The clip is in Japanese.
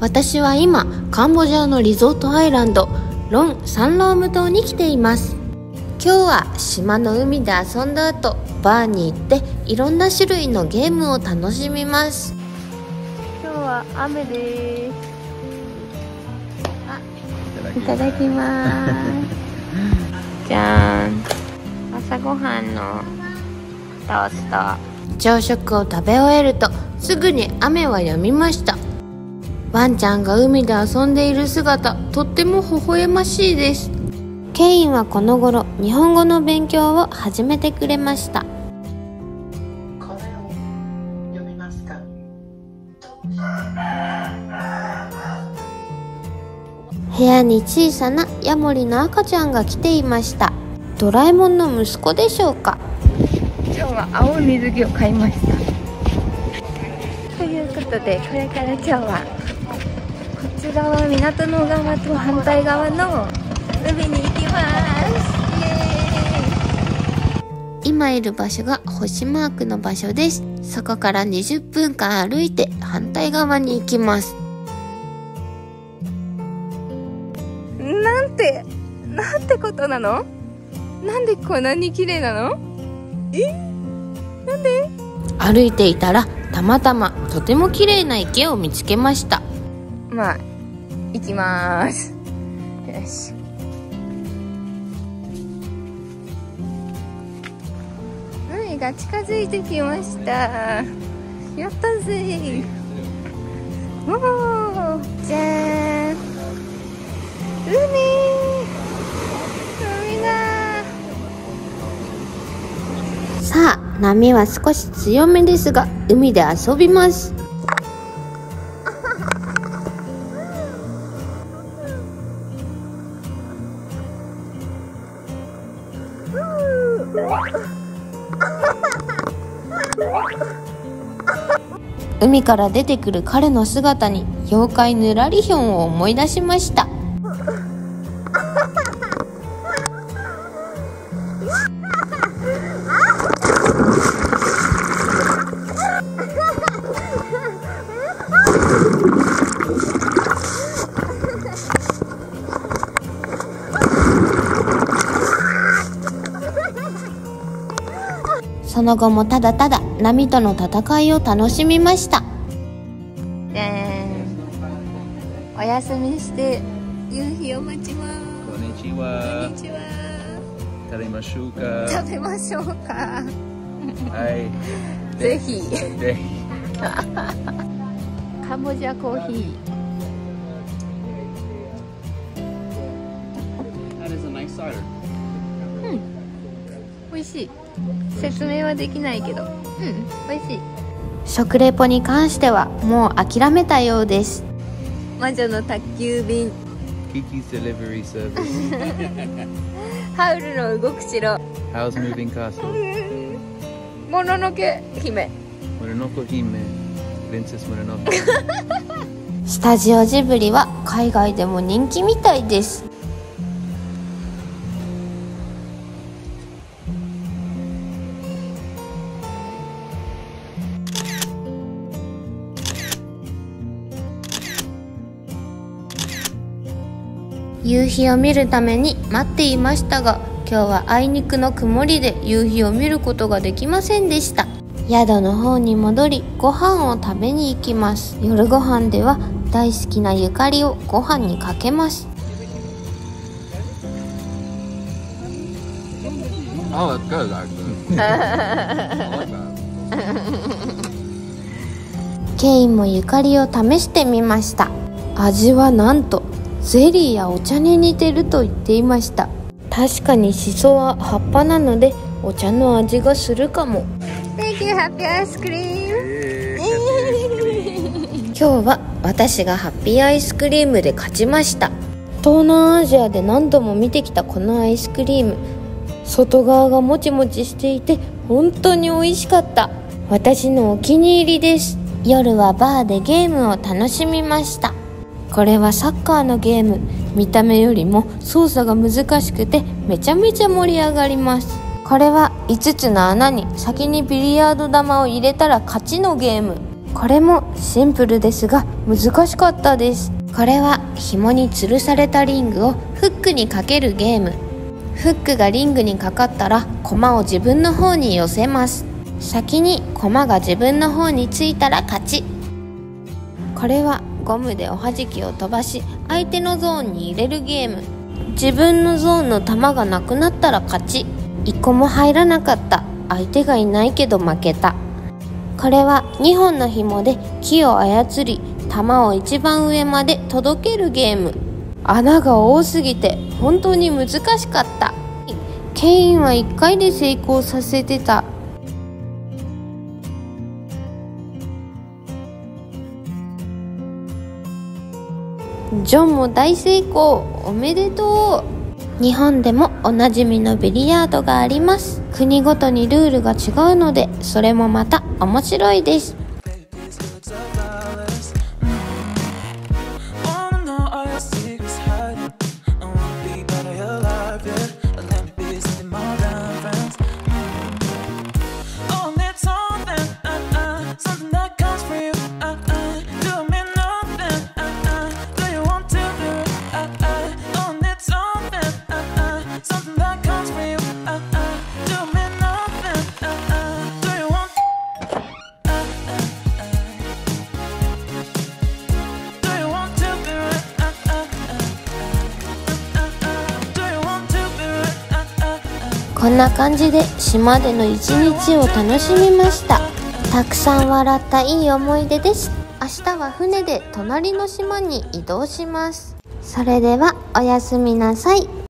私は今カンボジアのリゾートアイランドロン・サンローム島に来ています。今日は島の海で遊んだ後、バーに行っていろんな種類のゲームを楽しみます。今日は雨です。いただきますじゃーん、朝ごはんのトースト。朝食を食べ終えるとすぐに雨は止みました。ワンちゃんが海で遊んでいる姿、とっても微笑ましいです。ケインはこの頃日本語の勉強を始めてくれました。 これを読みますか？ 部屋に小さなヤモリの赤ちゃんが来ていました。ドラえもんの息子でしょうか。今日は青い水着を買いました。ということで、これから今日はこっち側、港の側と反対側の海に行きます。今いる場所が星マークの場所です。そこから20分間歩いて反対側に行きます。なんてことなの？なんでこんなに綺麗なの？なんで？歩いていたらたまたまとても綺麗な池を見つけました。まあ行きます。よし。海が近づいてきました。やったぜ。おー、じゃーん。海だ。さあ、波は少し強めですが海で遊びます。海から出てくる彼の姿に妖怪ぬらりひょんを思い出しました。その後もただただ波との戦いを楽しみました。お休みして夕日を待ちます。 こんにちは。 こんにちは。 食べましょうか。 食べましょうか。 はい。 ぜひ。 ぜひ。 カンボジアコーヒー。美味しい。説明はできないけど、美味しい。食レポに関してはもう諦めたようです。魔女の宅急便。 Kiki's delivery service. ハウルの動く城。 How's moving castle? もののけ姫。 Mononoke Hime. Princess Mononoke. スタジオジブリは海外でも人気みたいです。夕日を見るために待っていましたが、今日はあいにくの曇りで夕日を見ることができませんでした。宿の方に戻りご飯を食べに行きます。夜ご飯では大好きなゆかりをご飯にかけます。 Oh, that's good actually. I like that. ケインもゆかりを試してみました。味はなんとゼリーやお茶に似てると言っていました。確かにシソは葉っぱなのでお茶の味がするかも。Thank you, Happy Ice Cream. 今日は私がハッピーアイスクリームで勝ちました。東南アジアで何度も見てきたこのアイスクリーム、外側がもちもちしていて本当に美味しかった。私のお気に入りです。夜はバーでゲームを楽しみました。これはサッカーのゲーム。見た目よりも操作が難しくてめちゃめちゃ盛り上がります。これは5つの穴に先にビリヤード玉を入れたら勝ちのゲーム。 これもシンプルですが難しかったです。これは紐に吊るされたリングをフックにかけるゲーム。フックがリングにかかったら駒を自分の方に寄せます。先に駒が自分の方についたら勝ち。これはゴムでおはじきを飛ばし相手のゾーンに入れるゲーム。自分のゾーンの玉がなくなったら勝ち。1個も入らなかった。相手がいないけど負けた。これは2本の紐で木を操り玉を一番上まで届けるゲーム。穴が多すぎて本当に難しかった。ケインは1回で成功させてた。ジョンも大成功、おめでとう。日本でもおなじみのビリヤードがあります。国ごとにルールが違うのでそれもまた面白いです。こんな感じで島での一日を楽しみました。たくさん笑ったいい思い出です。明日は船で隣の島に移動します。それではおやすみなさい。